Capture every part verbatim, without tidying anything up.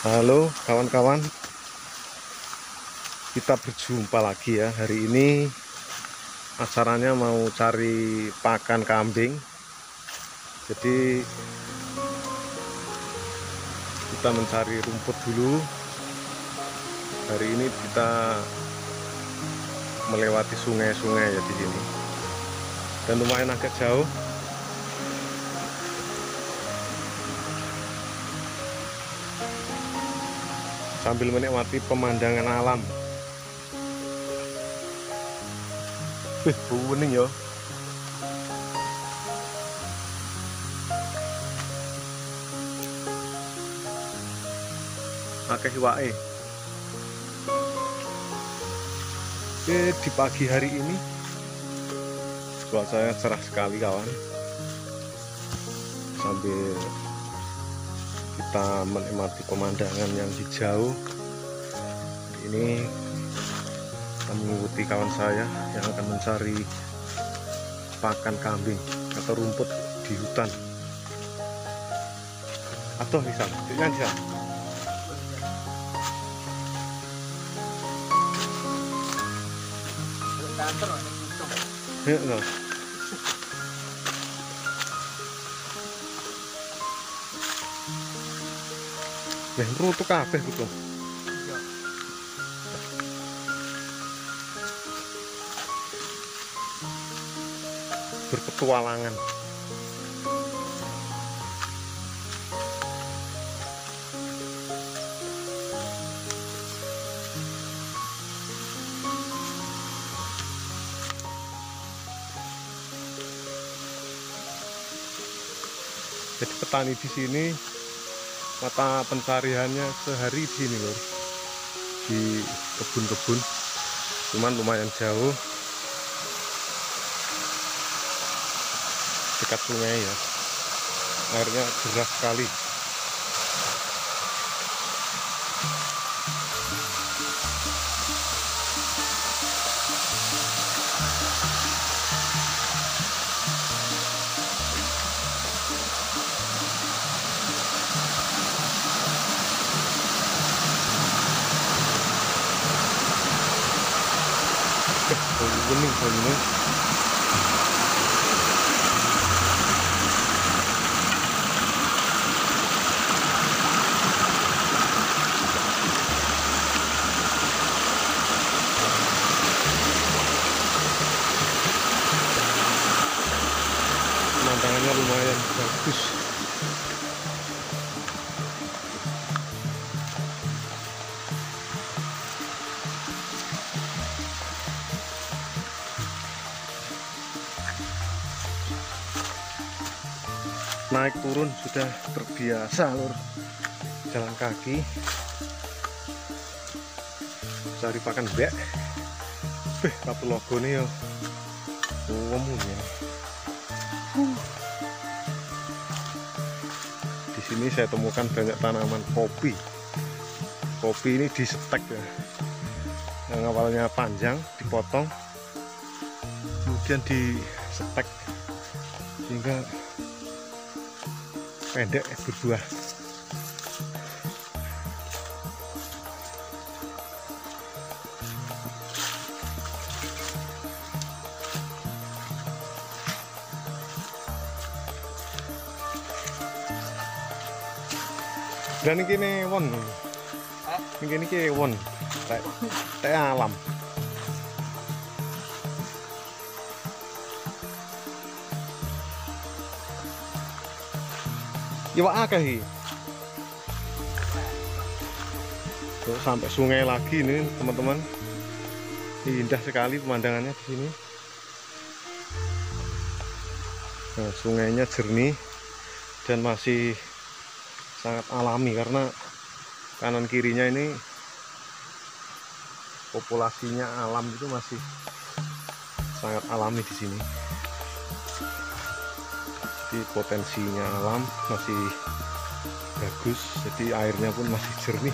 Halo kawan-kawan, kita berjumpa lagi ya. Hari ini acaranya mau cari pakan kambing. Jadi kita mencari rumput dulu. Hari ini kita melewati sungai-sungai ya di sini. Dan lumayan agak jauh. Sambil menikmati pemandangan alam. Wih, bau bening ya. Akeh wae. Oke, di pagi hari ini cuacanya cerah sekali kawan. Sambil kita menikmati pemandangan yang hijau. Ini kita mengikuti kawan saya yang akan mencari pakan kambing atau rumput di hutan. Atau bisa, jangan bisa. Ya, no. Nih, rutu kabeh gitu. Berpetualangan. Jadi petani di sini mata pencariannya sehari di sini loh, di kebun-kebun, cuman lumayan jauh dekat sungai ya, airnya deras sekali. Bening bening. Pemandangannya lumayan bagus. Naik turun sudah terbiasa lur, jalan kaki cari pakan bek. Beh, tapi logo nih yo ngomong ya. Uh. Di sini saya temukan banyak tanaman kopi. Kopi ini disetek ya, yang awalnya panjang dipotong, kemudian disetek sehingga pendek berbuah. Dan ini nih won, ini ini won, teh alam. Iwak akeh. Tuh, sampai sungai lagi nih teman-teman. Indah sekali pemandangannya di sini. Nah, sungainya jernih dan masih sangat alami karena kanan kirinya ini populasinya alam itu masih sangat alami di sini. Jadi potensinya alam masih bagus, jadi airnya pun masih jernih.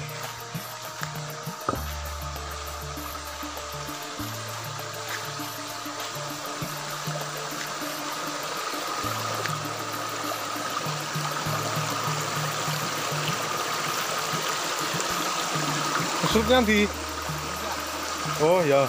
Serupnya di. Oh ya.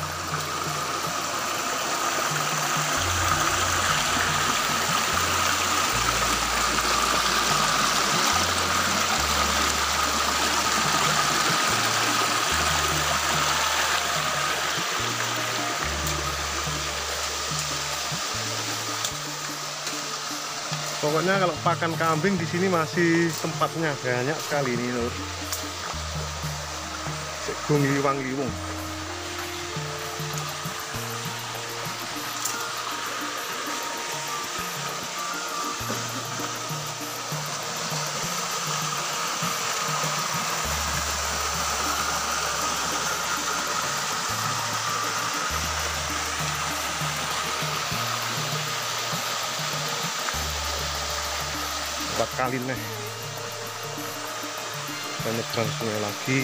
Pokoknya kalau pakan kambing di sini masih tempatnya banyak sekali ini, Lur. Segung liwang-liwung. Empat kali nih kita nyebrang sungai lagi.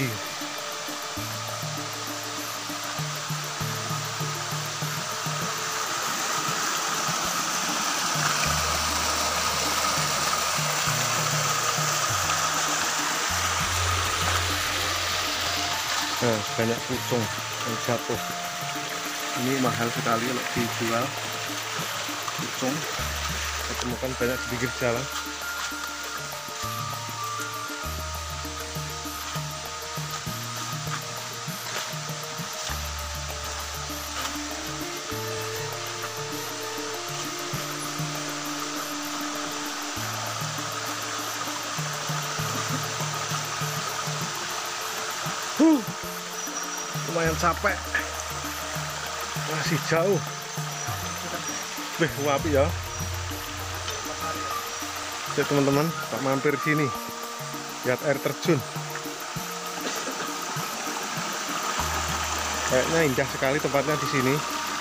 Nah, banyak pucung yang jatuh. Ini mahal sekali kalau dijual pucung. Saya temukan banyak di pinggir jalan. Huh, lumayan capek, masih jauh. Wih, api ya. Oke teman-teman, tak mampir sini, lihat air terjun. Kayaknya indah sekali tempatnya di sini.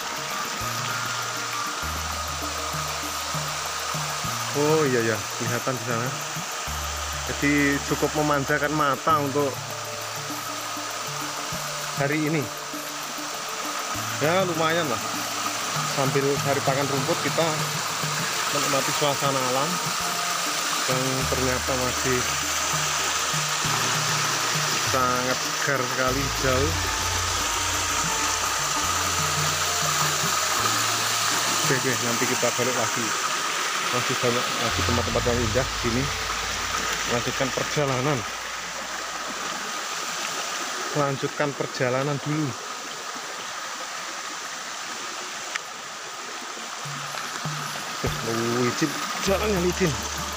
Oh iya ya, kelihatan di sana. Jadi cukup memanjakan mata untuk hari ini. Ya lumayan lah. Sambil cari pakan rumput kita menikmati suasana alam yang ternyata masih sangat segar sekali, jauh. Oke, oke, nanti kita balik lagi. Masih banyak lagi tempat-tempat yang indah di sini. Lanjutkan perjalanan. Lanjutkan perjalanan dulu. Oh, licin, jalannya licin.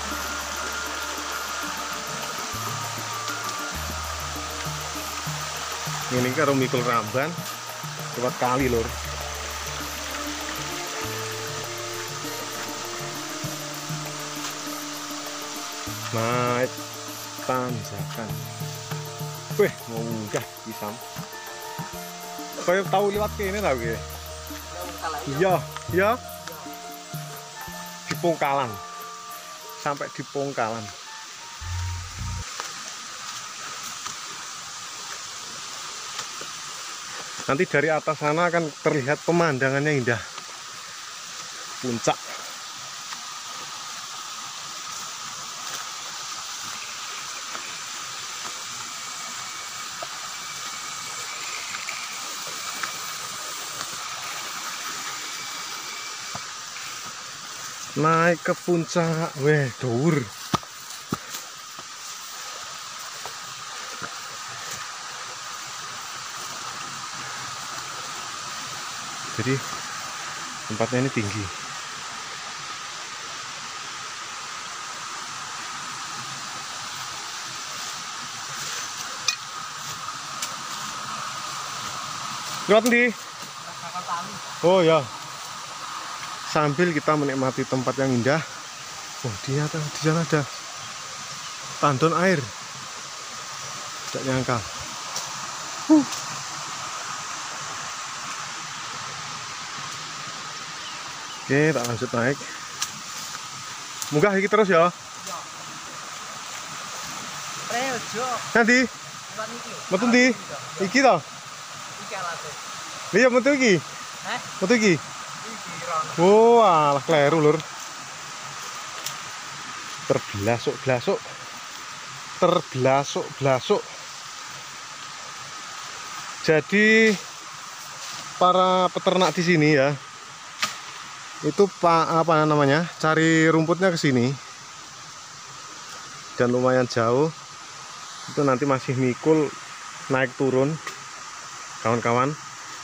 Ini karo mikul Ramban lewat kali, Lur. Naik tanjakan. Wih, mau munggah pisang. Kayak tahu lewat ke ini tau ge. Iya, iya. Di Pongkalan. Sampai di Pongkalan. Nanti dari atas sana akan terlihat pemandangannya indah. Puncak. Naik ke puncak, weh, dhuwur. Jadi tempatnya ini tinggi. Lewat ndi? Oh ya. Sambil kita menikmati tempat yang indah. Oh, di atas, di sana ada tandon air. Tidak nyangka. Huh. Oke, tak lanjut naik. Munggah iki terus ya. Nanti. Metu ndi? Iki to? Iki alate. Iya, metu iki. Hah? Metu iki. Oh, alah kleru, Lur. Terblasuk-blasuk. Terblasuk-blasuk. Jadi para peternak di sini ya, itu pak apa namanya, cari rumputnya ke sini dan lumayan jauh. Itu nanti masih mikul naik turun kawan-kawan.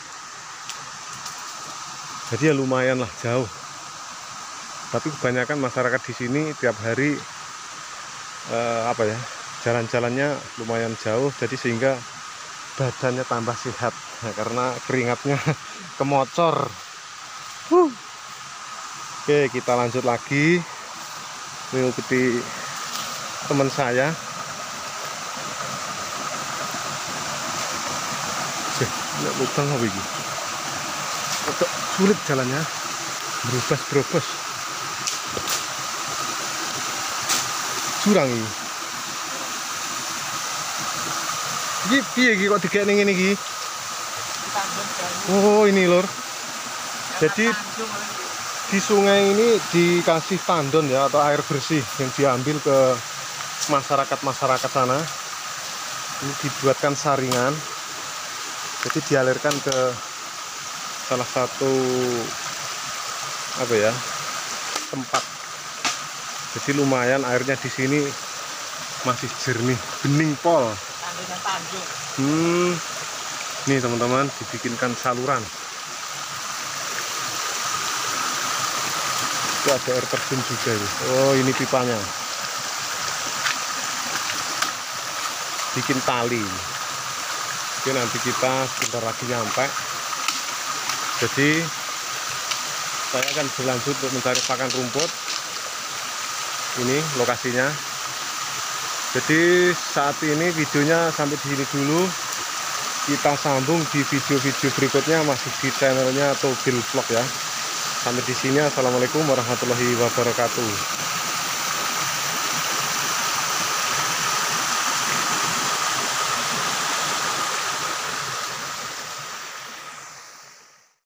Jadi ya lumayan lah jauh. Tapi kebanyakan masyarakat di sini tiap hari eh, apa ya, jalan-jalannya lumayan jauh, jadi sehingga badannya tambah sehat nah, karena keringatnya kemocor. huh. Oke, kita lanjut lagi mengikuti teman saya. Nggak lubang apa ini? Kok sulit jalannya, berobos-berobos, curang ini. Iki piye iki kok digek ning ngene iki? Oh, ini lur. Jadi di sungai ini dikasih tandon ya, atau air bersih yang diambil ke masyarakat-masyarakat sana. Ini dibuatkan saringan. Jadi dialirkan ke salah satu apa ya, tempat. Jadi lumayan airnya di sini masih jernih, bening pol. Hmm, nih teman-teman, dibikinkan saluran. Itu ada air terjun juga ini. Oh, ini pipanya. Bikin tali. Oke, nanti kita sebentar lagi nyampe. Jadi saya akan berlanjut untuk mencari pakan rumput. Ini lokasinya. Jadi saat ini videonya sampai di sini dulu. Kita sambung di video-video berikutnya, masih di channelnya Tobil Vlog ya. Sampai di sini, assalamualaikum warahmatullahi wabarakatuh.